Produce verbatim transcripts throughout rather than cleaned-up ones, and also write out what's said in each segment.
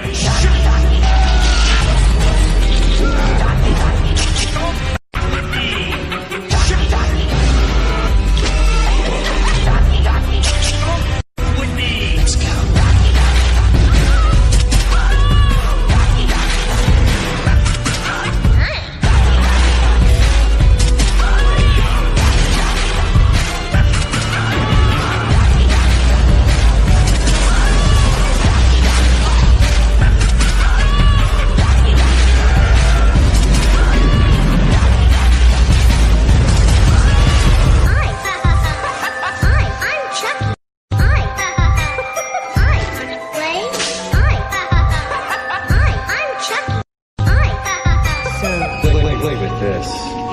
Play with this.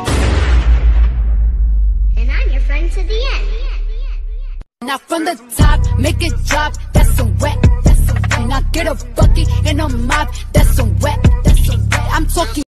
And I'm your friend to the end. Now from the top, make it drop. That's some wet. That's some wet. Now get a bucket and a mop. That's some wet. That's some wet. I'm talking.